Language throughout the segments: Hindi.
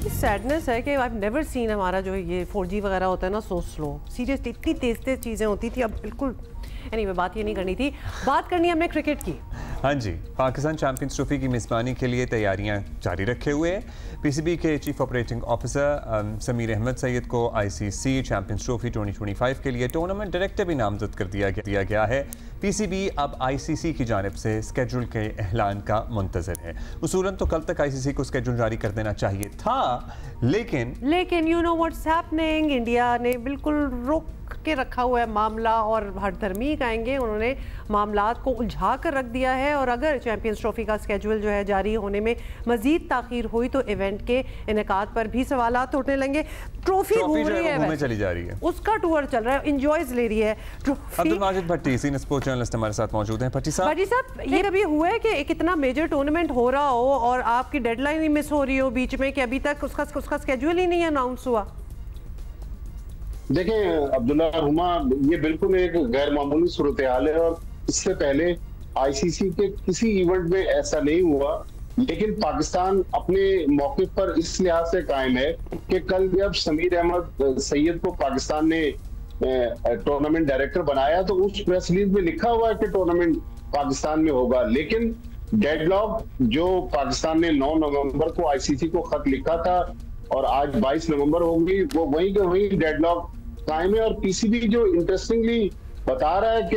सैडनेस है कि आई हैव नेवर सीन हमारा जो ये 4G वगैरह होता है ना सो स्लो, सीरियसली इतनी तेज तेज चीज़ें होती थी, अब बिल्कुल एनीवे बात ये नहीं करनी थी, बात करनी है हमने क्रिकेट की। हाँ जी, पाकिस्तान चैंपियंस ट्रॉफी की मेज़बानी के लिए तैयारियां जारी रखे हुए हैं। पीसीबी के chief operating officer Sameer Ahmed Syed को आईसीसी चैंपियंस ट्रॉफी 2025 के लिए टूर्नामेंट डायरेक्टर भी नामजद कर दिया गया है। पीसीबी अब आईसीसी की जानिब से स्केड्यूल के ऐलान का मुंतज़र है। उसूलन तो कल तक आईसीसी को स्केड्यूल जारी कर देना चाहिए था, लेकिन you know what's happening, India ने बिल्कुल रोक के रखा हुआ है मामला और हरधर्मी कहेंगे, उन्होंने मामलात को उलझा कर रख दिया है। और अगर चैंपियंस ट्रॉफी का स्केड्यूल जो है जारी होने में मजीद ताखीर हुई तो इवेंट के इनेकाद पर भी सवालात उठने लेंगे। ट्रॉफी घूम रही है, चली जा रही है, उसका टूर चल रहा है, एंजॉयज ले रही है। Abdul Majid Bhatti senior sports journalist हमारे साथ मौजूद हैं। भट्टी साहब, ये कभी हुआ है कि एक इतना मेजर टूर्नामेंट हो रहा हो और आपकी डेडलाइन ही मिस हो रही हो बीच में, कि अभी तक उसका स्केड्यूल ही नहीं अनाउंस हुआ? देखें अब्दुल्ला हुमा, ये बिल्कुल एक गैर मामूली सूरत हाल है और इससे पहले आईसीसी के किसी इवेंट में ऐसा नहीं हुआ। लेकिन पाकिस्तान अपने मौके पर इस लिहाज से कायम है कि कल जब समीर अहमद सैयद को पाकिस्तान ने टूर्नामेंट डायरेक्टर बनाया तो उस प्रेस रिलीज में लिखा हुआ है कि टूर्नामेंट पाकिस्तान में होगा, लेकिन डेडलॉक जो पाकिस्तान ने 9 नवंबर को आईसीसी को खत लिखा था और आज 22 नवंबर हो गई, वो वहीं के वहीं डेडलॉक कायम है। और पीसीबी जो इंटरेस्टिंगली बता रहा है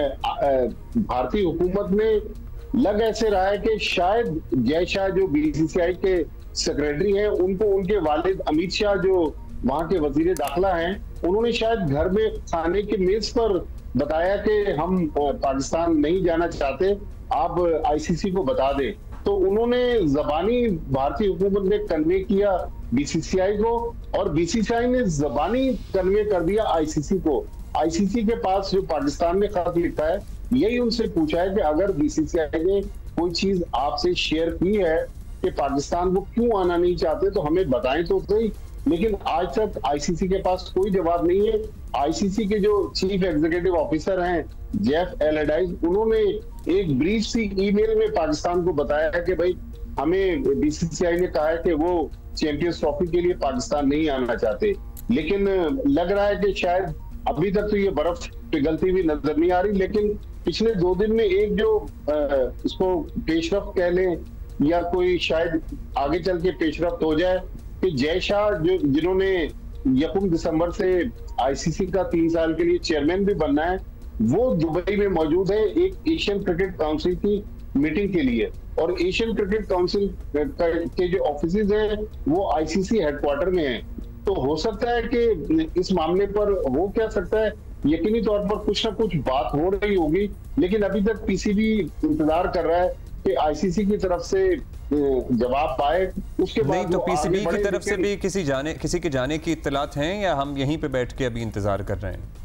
कि भारतीय हुकूमत में लग ऐसे रहा है कि शायद जय शाह जो बीसीसीआई के सेक्रेटरी हैं, उनको उनके वालिद अमित शाह जो वहां के वजीर दाखिला हैं, उन्होंने शायद घर में खाने के मेज पर बताया कि हम पाकिस्तान नहीं जाना चाहते, आप आईसीसी को बता दें। तो उन्होंने जबानी भारतीय हुकूमत ने कन्वे किया बीसीसीआई को और बीसीसीआई ने जबानी कन्वे कर दिया आईसीसी को। आईसीसी के पास जो पाकिस्तान ने खत लिखा है, यही उनसे पूछा है कि अगर बीसीसीआई ने कोई चीज आपसे शेयर की है कि पाकिस्तान वो क्यों आना नहीं चाहते तो हमें बताएं तो सही। लेकिन आज तक आईसीसी के पास कोई जवाब नहीं है। आईसीसी के जो चीफ एग्जीक्यूटिव ऑफिसर हैं जेफ एलडाइज, उन्होंने एक ब्रीफ सी ईमेल में पाकिस्तान को बताया कि भाई हमें बीसीसीआई ने कहा है कि वो चैंपियंस ट्रॉफी के लिए पाकिस्तान नहीं आना चाहते। लेकिन लग रहा है कि शायद अभी तक तो ये बर्फ पिघलती हुई नजर नहीं आ रही, लेकिन पिछले 2 दिन में एक जो इसको पेशरफ कह लें या कोई शायद आगे चल के पेशरफ हो जाए कि जय शाह जिन्होंने 1 दिसंबर से आईसीसी का 3 साल के लिए चेयरमैन भी बनना है, वो दुबई में मौजूद है एक एशियन क्रिकेट काउंसिल की मीटिंग के लिए। और एशियन क्रिकेट काउंसिल के जो ऑफिसेज हैं वो आईसीसी हेडक्वार्टर में हैं। तो हो सकता है कि इस मामले पर हो क्या सकता है, यकीनी तौर पर कुछ ना कुछ बात हो रही होगी, लेकिन अभी तक पीसीबी इंतजार कर रहा है कि आईसीसी की तरफ से जवाब आए। उसके बाद नहीं तो पीसीबी की तरफ से भी किसी के जाने की इत्तलात हैं या हम यहीं पे बैठ के अभी इंतजार कर रहे हैं?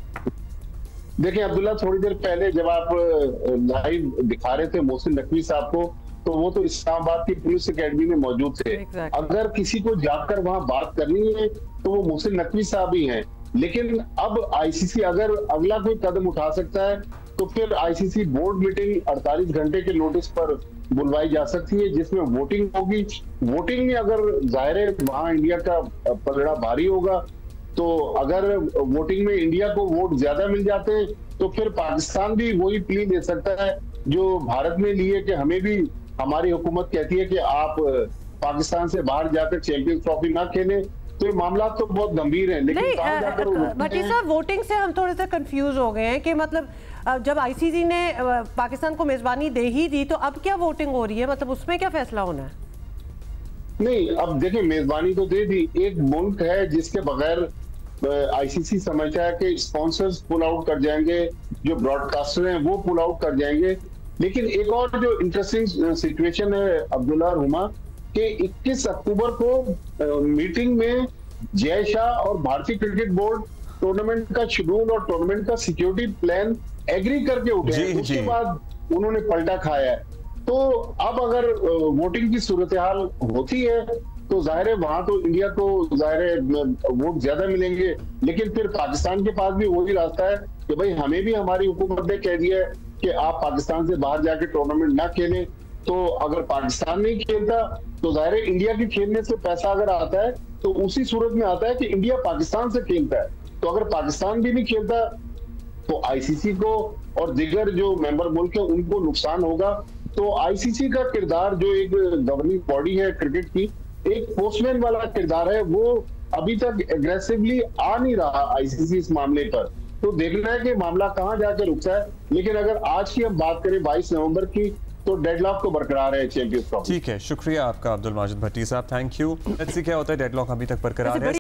देखिए अब्दुल्ला, थोड़ी देर पहले जब आप लाइव दिखा रहे थे मोहसिन नकवी साहब को, तो वो तो इस्लामाबाद की पुलिस अकेडमी में मौजूद थे। अगर किसी को जाकर वहां बात करनी है तो वो मोहसिन नकवी साहब ही हैं। लेकिन अब आईसीसी अगर अगला कोई कदम उठा सकता है तो फिर आईसीसी बोर्ड मीटिंग 48 घंटे के नोटिस पर बुलवाई जा सकती है, जिसमें वोटिंग होगी। वोटिंग में अगर जाहिर है वहां इंडिया का पलड़ा भारी होगा, तो अगर वोटिंग में इंडिया को वोट ज्यादा मिल जाते हैं तो फिर पाकिस्तान भी वही प्ली दे सकता है जो भारत में लिए कि हमें भी, हमारी हुकूमत कहती है कि आप पाकिस्तान से बाहर जाकर चैंपियंस ट्रॉफी ना खेलें। तो ये मामला तो बहुत गंभीर है। लेकिन भट्टी साहब, वोटिंग से हम थोड़े से कंफ्यूज हो गए हैं कि मतलब जब आईसीसी ने पाकिस्तान को मेजबानी दे ही दी तो अब क्या वोटिंग हो रही है, मतलब उसमें क्या फैसला होना है? नहीं, अब देखिए मेजबानी तो दे दी। एक मुल्क है जिसके बगैर आईसीसी समझता है कि स्पॉन्सर्स पुल आउट कर जाएंगे, जो ब्रॉडकास्टर हैं वो पुल आउट कर जाएंगे। लेकिन एक और जो इंटरेस्टिंग सिचुएशन है अब्दुल्ला हुमा, कि 21 अक्टूबर को मीटिंग में जय शाह और भारतीय क्रिकेट बोर्ड टूर्नामेंट का शेड्यूल और टूर्नामेंट का सिक्योरिटी प्लान एग्री करके उठे हैं। उसके बाद उन्होंने पलटा खाया है। तो अब अगर वोटिंग की सूरत हाल होती है तो जाहिर है वहां तो इंडिया को जाहिर है वोट ज्यादा मिलेंगे, लेकिन फिर पाकिस्तान के पास भी वही रास्ता है कि भाई हमें भी हमारी हुकूमत ने कह दिया है कि आप पाकिस्तान से बाहर जाके टूर्नामेंट ना खेलें। तो अगर पाकिस्तान नहीं खेलता तो जाहिर है इंडिया के खेलने से पैसा अगर आता है तो उसी सूरत में आता है कि इंडिया पाकिस्तान से खेलता है। तो अगर पाकिस्तान भी नहीं खेलता तो आईसीसी को और दिगर जो मेंबर मुल्क है उनको नुकसान होगा। तो आईसीसी का किरदार जो एक गवर्निंग बॉडी है क्रिकेट की, एक पोस्टमैन वाला किरदार है, वो अभी तक एग्रेसिवली आ नहीं रहा आईसीसी इस मामले पर। तो देखना है कि मामला कहां जाकर रुकता है। लेकिन अगर आज की हम बात करें 22 नवंबर की, तो डेडलॉक तो बरकरार है चैंपियंस ट्रॉफी। ठीक है, शुक्रिया आपका अब्दुल माजिद भट्टी साहब, थैंक यू। लेट्स सी क्या होता है, डेडलॉक अभी तक बरकरार है।